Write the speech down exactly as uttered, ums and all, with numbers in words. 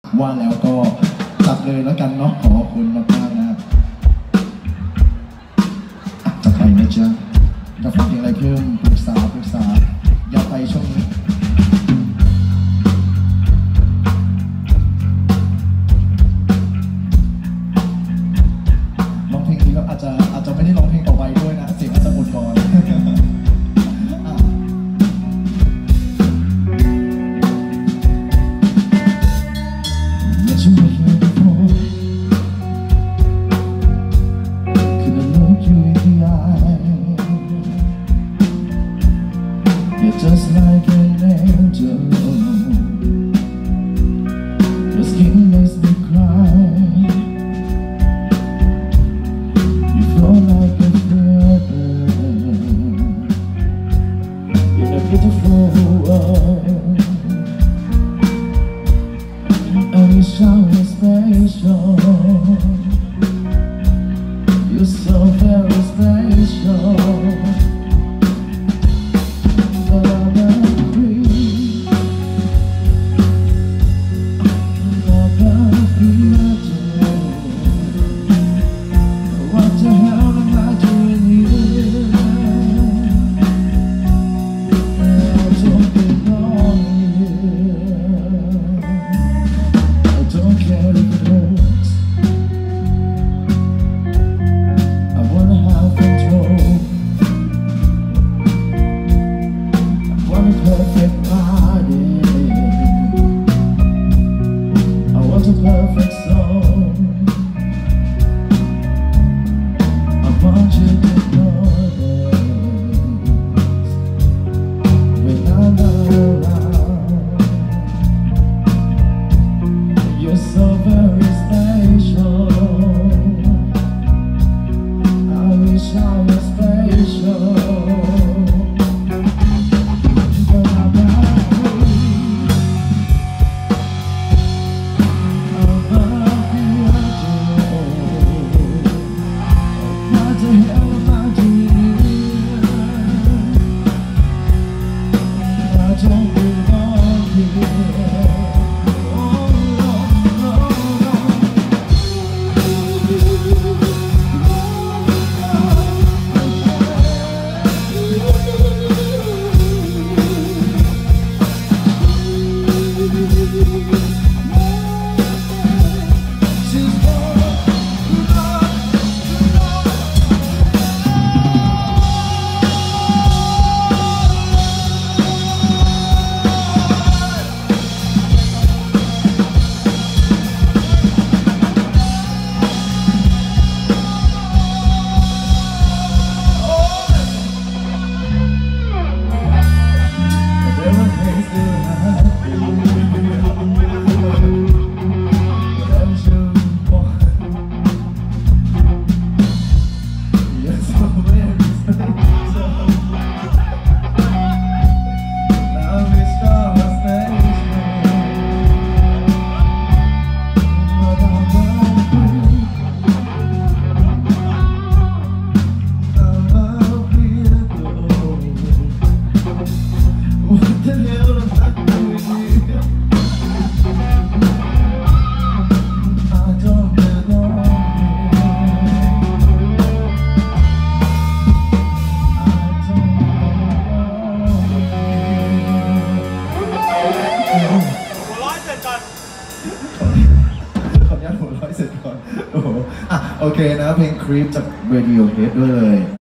ว่าแล้วก็จัดเลยแล้วกันเนาะขอบคุณมากๆนะจัดไปนะจ๊ะอยากฟังเพลงอะไรเพิ่มปรึกษาปรึกษาอย่าไปช่วงนี้ร้องเพลงนี้ก็อาจจะอาจจะไม่ได้ร้องเพลงต่อไปด้วยนะเสียงอาจจะหมดก่อนJust like an angel, your skin makes me cry. You flow like a feather in a beautiful world. And you sound special. You're so very special. Perfect song. I want you to notice when I'm not around. You're so very special. I wish I was special.โอเคนะเพลงครีปจาก Radiohead ด้วยเลย